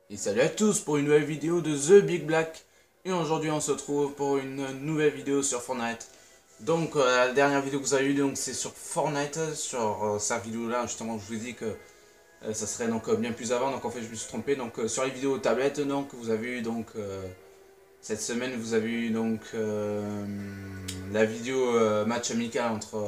Et salut à tous pour une nouvelle vidéo de The Big Black. Et aujourd'hui on se retrouve pour une nouvelle vidéo sur Fortnite. Donc la dernière vidéo que vous avez eue c'est sur Fortnite, sur cette vidéo là justement je vous ai dit que ça serait donc bien plus avant. Donc en fait je me suis trompé. Donc sur les vidéos tablette donc vous avez eu donc cette semaine vous avez eu donc la vidéo match amical entre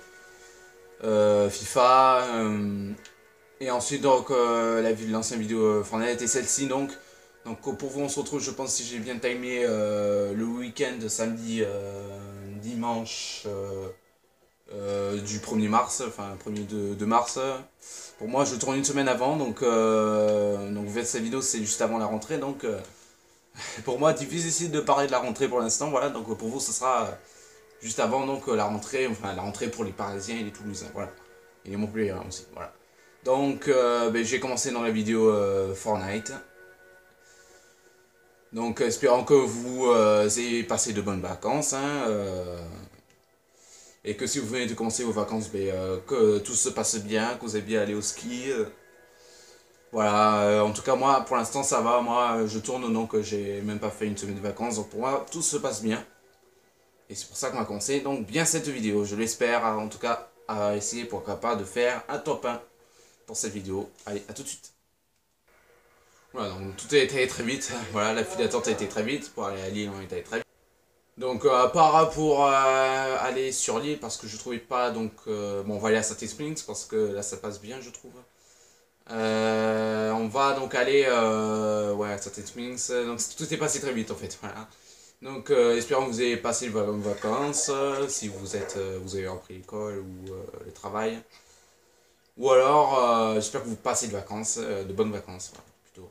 FIFA. Et ensuite, donc, l'ancienne vidéo Fortnite et celle-ci, donc. Donc, pour vous, on se retrouve, je pense, si j'ai bien timé, le week-end, samedi, dimanche du 1er mars, enfin, 1er de mars. Pour moi, je tourne une semaine avant, donc vous faites cette vidéo, c'est juste avant la rentrée, donc pour moi, difficile de parler de la rentrée pour l'instant, voilà. Donc, pour vous, ce sera juste avant, donc, la rentrée, enfin, la rentrée pour les Parisiens et les Toulousains, voilà. Et les Montpellier aussi, voilà. Donc, j'ai commencé dans la vidéo Fortnite. Donc, espérons que vous ayez passé de bonnes vacances. Et que si vous venez de commencer vos vacances, que tout se passe bien, que vous avez bien allé au ski. Voilà, en tout cas, moi, pour l'instant, ça va. Moi, je tourne, donc j'ai même pas fait une semaine de vacances. Donc, pour moi, tout se passe bien. Et c'est pour ça qu'on va commencer donc bien cette vidéo. Je l'espère, en tout cas, à essayer, pourquoi pas, de faire un top 1 pour cette vidéo. Allez, à tout de suite. Voilà, donc tout a été très vite. Voilà, la file d'attente a été très vite. Pour aller à Lille, on est allé très vite. Donc, à part pour aller sur Lille, parce que je trouvais pas. Donc, bon, on va aller à Saint Springs, parce que là, ça passe bien, je trouve. On va donc aller ouais, à Saint Springs. Donc, tout est passé très vite, en fait. Voilà. Donc, espérons que vous ayez passé vos vacances. Si vous êtes, vous avez repris l'école ou le travail. Ou alors, j'espère que vous passez de vacances, de bonnes vacances, voilà, plutôt.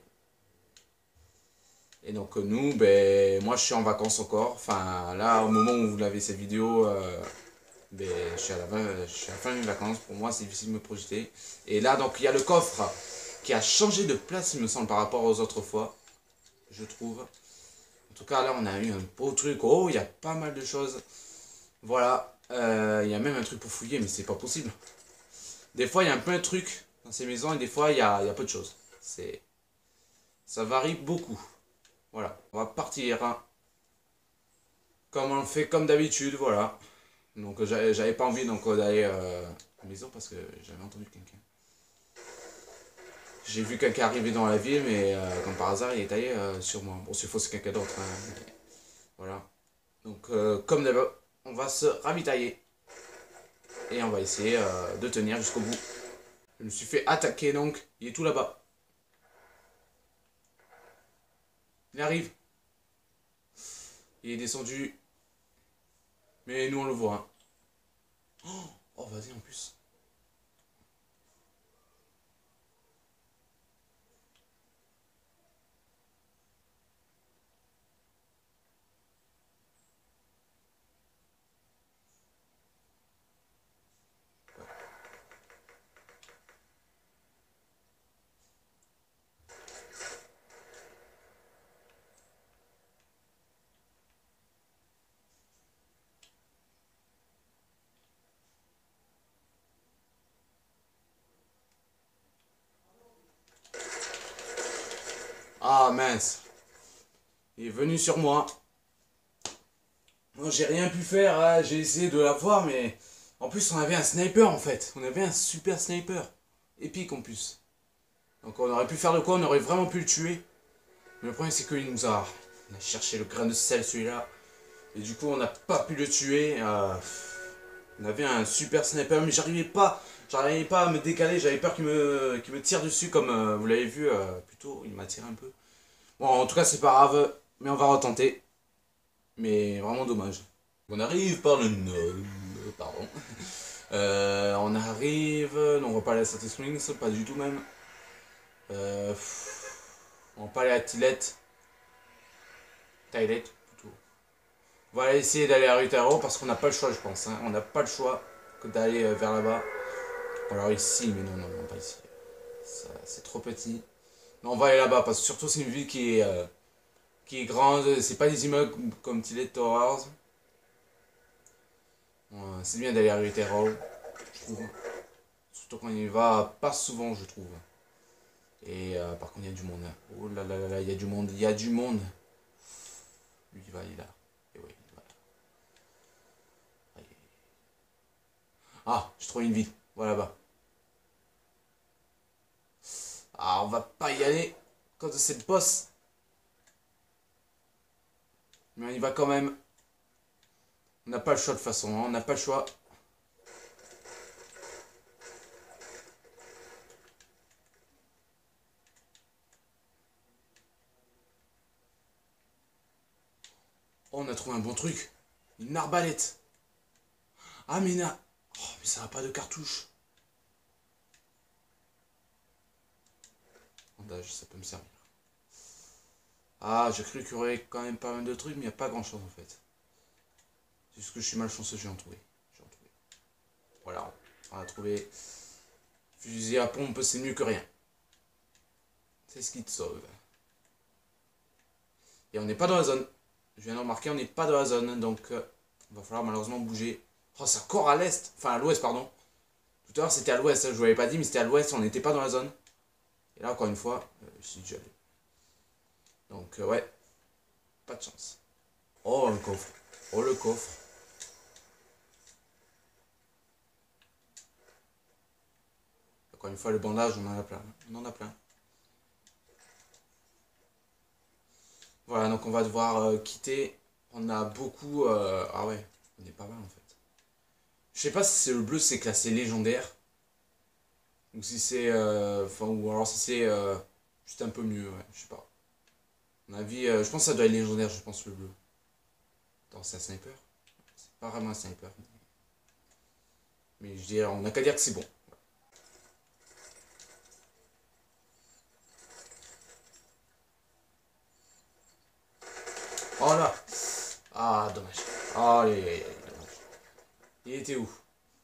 Et donc nous, moi je suis en vacances encore. Enfin là, au moment où vous l'avez cette vidéo, je suis je suis à la fin de mes vacances. Pour moi, c'est difficile de me projeter. Et là, donc il y a le coffre qui a changé de place, il me semble, par rapport aux autres fois, je trouve. En tout cas, là, on a eu un beau truc. Oh, il y a pas mal de choses. Voilà. Il y a même un truc pour fouiller, mais c'est pas possible. Des fois, il y a un peu un truc dans ces maisons et des fois, il y a peu de choses. Ça varie beaucoup. Voilà. On va partir, hein. Comme on le fait comme d'habitude, voilà. Donc j'avais pas envie donc d'aller à la maison parce que j'avais entendu quelqu'un. J'ai vu quelqu'un arriver dans la ville, mais comme par hasard, il est allé sur moi. Bon, s'il faut, c'est quelqu'un d'autre, hein, mais voilà. Donc, comme d'habitude, on va se ravitailler. Et on va essayer de tenir jusqu'au bout. Je me suis fait attaquer, donc. Il est tout là-bas. Il arrive. Il est descendu. Mais nous, on le voit. Hein. Oh, vas-y, en plus. Ah, mince. Il est venu sur moi. Moi, j'ai rien pu faire, hein. J'ai essayé de l'avoir, mais en plus, on avait un sniper en fait. On avait un super sniper. Épique en plus. Donc, on aurait pu faire de quoi, on aurait vraiment pu le tuer. Mais le problème, c'est qu'il nous a. On a cherché le grain de sel celui-là. Et du coup, on n'a pas pu le tuer. On avait un super sniper, mais j'arrivais pas à me décaler. J'avais peur qu'il me tire dessus, comme vous l'avez vu plus tôt. Il m'a tiré un peu. Bon, en tout cas, c'est pas grave, mais on va retenter. Mais vraiment dommage. On arrive par le nord. Pardon. On arrive. Non, on va pas aller à Saint Springs, pas du tout même. On va pas aller à Tillet. Tillet plutôt. On va essayer d'aller à Rutaro parce qu'on n'a pas le choix, je pense. Hein. On n'a pas le choix que d'aller vers là-bas. Alors ici, mais non, non, non, pas ici. C'est trop petit. Non, on va aller là-bas parce que surtout c'est une ville qui est grande. C'est pas des immeubles comme Tillet Towers. C'est bien d'aller à Rutaro, je trouve. Surtout quand on y va pas souvent, je trouve. Et par contre, il y a du monde. Oh là là là là, il y a du monde, il y a du monde. Lui, il va aller là. Et oui, il va là. Allez. Ah, j'ai trouvé une ville. Voilà là-bas. Ah, on va pas y aller à cause de cette bosse. Mais on y va quand même. On n'a pas le choix de toute façon, hein. On n'a pas le choix. Oh, on a trouvé un bon truc. Une arbalète. Ah, mais oh, mais ça n'a pas de cartouche. Bandage, ça peut me servir. Ah, j'ai cru qu'il y aurait quand même pas mal de trucs, mais il n'y a pas grand chose en fait. C'est juste que je suis malchanceux, j'ai en trouvé. Voilà, on a trouvé. Fusil à pompe, c'est mieux que rien. C'est ce qui te sauve. Et on n'est pas dans la zone. Je viens de remarquer, on n'est pas dans la zone, donc il va falloir malheureusement bouger. Oh, ça court à l'est, enfin à l'ouest, pardon. Tout à l'heure c'était à l'ouest, je ne vous l'avais pas dit, mais c'était à l'ouest, on n'était pas dans la zone. Et là, encore une fois, je suis déjà allé. Donc, ouais, pas de chance. Oh, le coffre. Oh, le coffre. Encore une fois, le bandage, on en a plein. On en a plein. Voilà, donc on va devoir quitter. On a beaucoup... Ah ouais, on est pas mal en fait. Je sais pas si c'est le bleu, c'est classé légendaire. Ou si c'est... Enfin, ou alors si c'est juste un peu mieux, ouais, je sais pas. À mon avis, je pense que ça doit être légendaire, je pense, le bleu. Attends, c'est un sniper? C'est pas vraiment un sniper. Mais je dirais, on n'a qu'à dire que c'est bon. Oh là! Ah, dommage. Oh, allez, allez, allez, dommage. Il était où?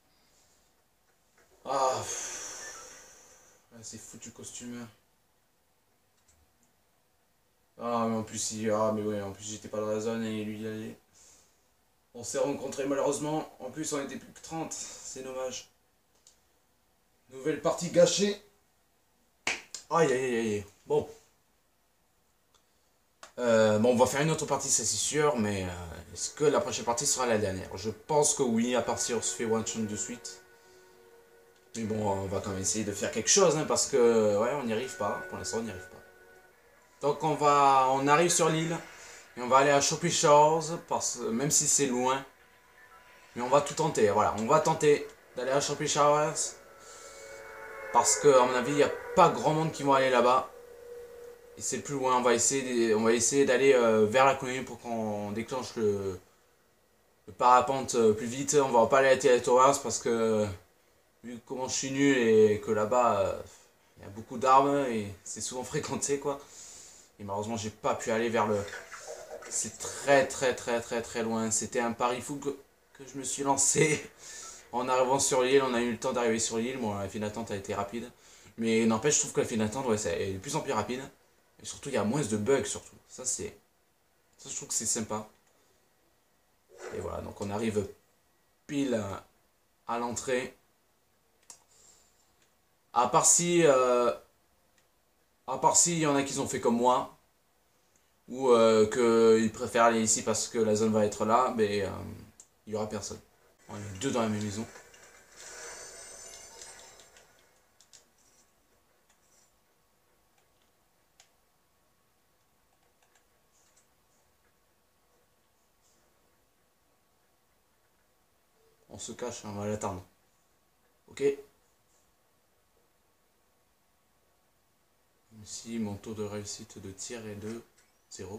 Ah, c'est foutu costume. Ah, mais en plus, ah, mais ouais, en plus, j'étais pas dans la zone et lui, il allait. On s'est rencontrés malheureusement. En plus, on était plus que 30. C'est dommage. Nouvelle partie gâchée. Aïe, aïe, aïe, aïe. Bon. Bon, on va faire une autre partie, ça c'est sûr, mais est-ce que la prochaine partie sera la dernière? Je pense que oui, à partir on se fait one shot de suite. Mais bon, on va quand même essayer de faire quelque chose, hein, parce que, ouais, on n'y arrive pas. Pour l'instant, on n'y arrive pas. Donc, on arrive sur l'île, et on va aller à Shopping Shores, même si c'est loin. Mais on va tout tenter, voilà. On va tenter d'aller à Shopping Shores, parce que, à mon avis, il n'y a pas grand monde qui vont aller là-bas. Et c'est plus loin, on va essayer d'aller vers la colonie pour qu'on déclenche le parapente plus vite. On va pas aller à Terry Towers parce que vu comment je suis nul et que là-bas il y a beaucoup d'armes et c'est souvent fréquenté quoi. Et malheureusement j'ai pas pu aller vers le... C'est très très très très très loin. C'était un pari fou que je me suis lancé. En arrivant sur l'île, on a eu le temps d'arriver sur l'île. Bon, la file d'attente a été rapide. Mais n'empêche, je trouve que la file d'attente, ouais, est de plus en plus rapide. Et surtout, il y a moins de bugs, surtout. Ça, je trouve que c'est sympa. Et voilà, donc on arrive pile à l'entrée. À part si... il y en a qui ont fait comme moi. Ou qu'ils préfèrent aller ici parce que la zone va être là. Mais il y aura personne. On est deux dans la même maison. On se cache, on va l'attendre. Ok. Ici, mon taux de réussite de tir est de 0%.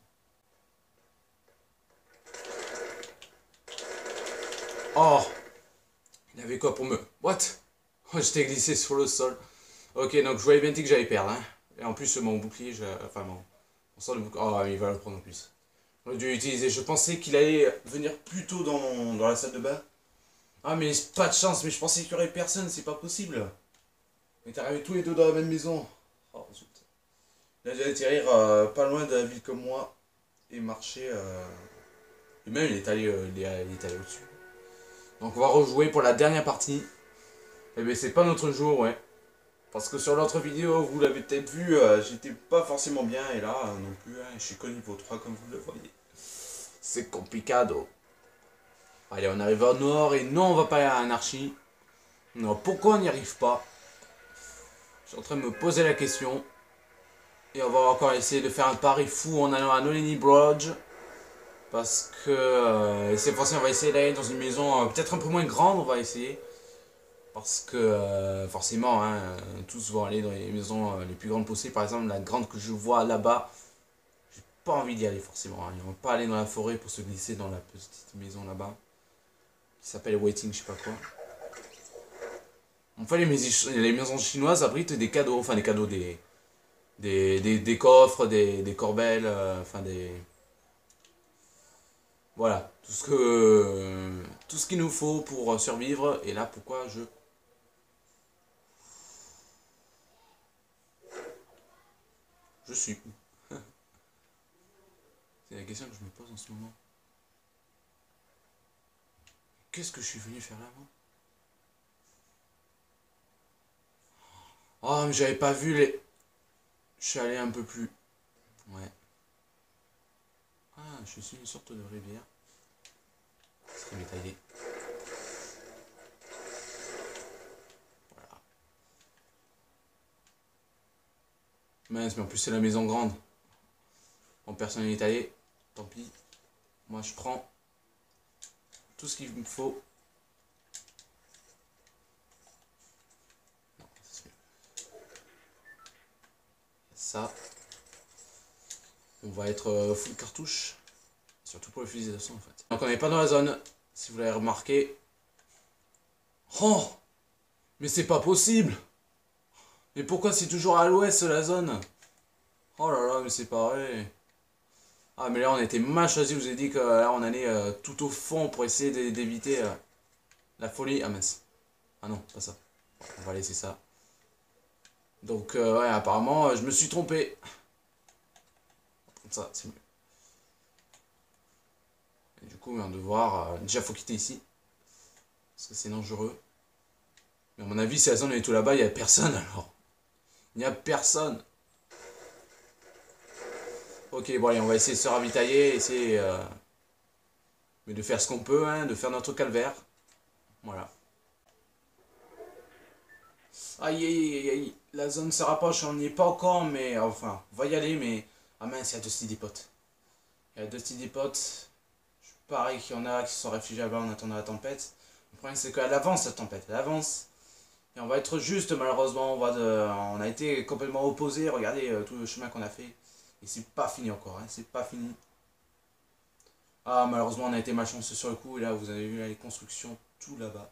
Oh! Il y avait quoi pour me... What? Oh, j'étais glissé sur le sol. Ok, donc je voyais bien que j'allais perdre. Hein. Et en plus, mon bouclier, enfin mon sort de bouclier... Oh, il va le prendre en plus. J'aurais dû l'utiliser. Je pensais qu'il allait venir plus tôt dans la salle de bain. Ah, mais pas de chance, mais je pensais qu'il y aurait personne, c'est pas possible. On est arrivés tous les deux dans la même maison. Oh, zut. Là, j'ai atterrir pas loin de la ville comme moi et marcher. Et même, il est allé au-dessus. Donc, on va rejouer pour la dernière partie. Eh bien, c'est pas notre jour, ouais. Parce que sur l'autre vidéo, vous l'avez peut-être vu, j'étais pas forcément bien. Et là, non plus, je suis qu'au niveau 3 comme vous le voyez. C'est complicado. Allez, on arrive au nord et non, on va pas aller à Anarchie. Non, pourquoi on n'y arrive pas? Je suis en train de me poser la question. Et on va encore essayer de faire un pari fou en allant à Nolini Brodge. Parce que cette fois-ci, on va essayer d'aller dans une maison peut-être un peu moins grande. On va essayer. Parce que forcément, hein, tous vont aller dans les maisons les plus grandes possibles. Par exemple, la grande que je vois là-bas, j'ai pas envie d'y aller forcément. Hein. Ils vont pas aller dans la forêt pour se glisser dans la petite maison là-bas. Qui s'appelle Waiting, je sais pas quoi. Enfin, les maisons chinoises abritent des cadeaux. Enfin, des cadeaux, des coffres, des corbelles, enfin des... Voilà, tout ce qu'il nous faut pour survivre. Et là, pourquoi je suis où? C'est la question que je me pose en ce moment. Qu'est-ce que je suis venu faire là-bas? Oh, mais j'avais pas vu les... Je suis allé un peu plus... Ouais. Ah, je suis une sorte de rivière. C'est détaillé. Voilà. Mince, mais en plus c'est la maison grande. Bon, personne n'est allé. Tant pis. Moi je prends tout ce qu'il me faut. Non, c'est mieux. Ça. On va être full cartouche. Surtout pour les fusils d'assaut en fait. Donc on n'est pas dans la zone. Si vous l'avez remarqué. Oh! Mais c'est pas possible! Mais pourquoi c'est toujours à l'ouest la zone? Oh là là, mais c'est pareil. Ah mais là on était mal choisi, je vous ai dit que là on allait tout au fond pour essayer d'éviter la folie. Ah mince. Ah non, pas ça. On va laisser ça. Donc ouais, apparemment je me suis trompé. On va prendre ça, c'est mieux. Et du coup on va devoir... déjà faut quitter ici. Parce que c'est dangereux. Mais à mon avis si la zone est tout là-bas, il n'y a personne alors. Il n'y a personne. Ok, bon allez, on va essayer de se ravitailler, essayer mais de faire ce qu'on peut, hein, de faire notre calvaire. Voilà. Aïe aïe aïe aïe, la zone se rapproche, on n'y est pas encore, mais enfin, on va y aller, mais... Ah mince, il y a Dusty Depot. Il y a Dusty Depot. Je parie qu'il y en a qui sont réfugiés là-bas en attendant la tempête. Le problème c'est qu'elle avance la tempête, elle avance. Et on va être juste, malheureusement, on a été complètement opposés, regardez tout le chemin qu'on a fait. Et c'est pas fini encore, hein, c'est pas fini. Ah, malheureusement, on a été malchanceux sur le coup. Et là, vous avez vu là, les constructions tout là-bas.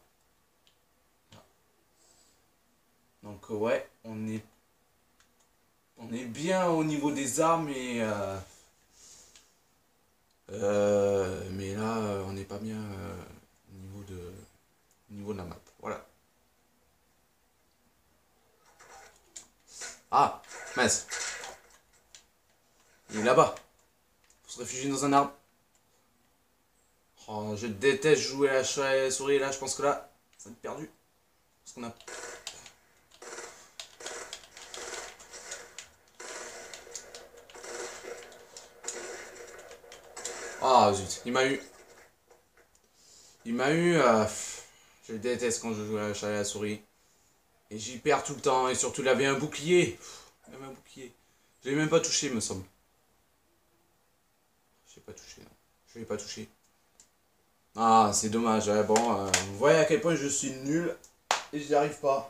Donc, ouais, on est bien au niveau des armes. Et, mais là, on n'est pas bien au niveau de la map. Voilà. Ah, mince. Il est là-bas. Faut se réfugier dans un arbre. Oh, je déteste jouer à la souris là, je pense que là, ça va être perdu. Parce qu'on a... Ah zut, il m'a eu. Il m'a eu... je déteste quand je joue à la souris. Et j'y perds tout le temps, et surtout il avait un bouclier. Il avait un bouclier. Je l'ai même pas touché, me semble. Je l'ai pas touché, non. Je l'ai pas touché. Ah, c'est dommage, hein. Bon, vous voyez à quel point je suis nul et je n'y arrive pas.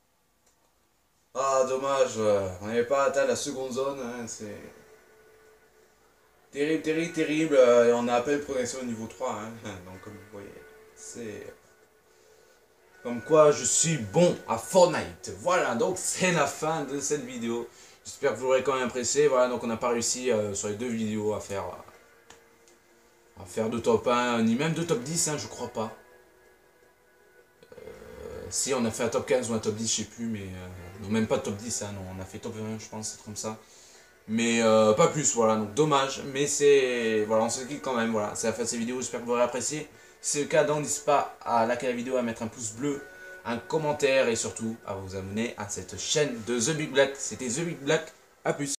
Ah, dommage, on n'avait pas atteint la seconde zone, hein. C'est terrible, terrible, terrible, et on a à peine progressé au niveau 3, hein. Donc comme vous voyez, c'est... Comme quoi je suis bon à Fortnite. Voilà, donc c'est la fin de cette vidéo. J'espère que vous l'aurez quand même apprécié. Voilà, donc on n'a pas réussi sur les deux vidéos à faire de top 1, ni même de top 10, hein, je crois pas. Si, on a fait un top 15 ou un top 10, je sais plus, mais... non, même pas top 10, hein, non, on a fait top 20, je pense, c'est comme ça. Mais pas plus, voilà, donc dommage. Mais c'est... Voilà, on se quitte quand même, voilà. C'est la fin de cette vidéo, j'espère que vous l'aurez apprécié. Si c'est le cas, donc n'hésitez pas à liker la vidéo, à mettre un pouce bleu, un commentaire et surtout à vous abonner à cette chaîne de The Big Black. C'était The Big Black, à plus.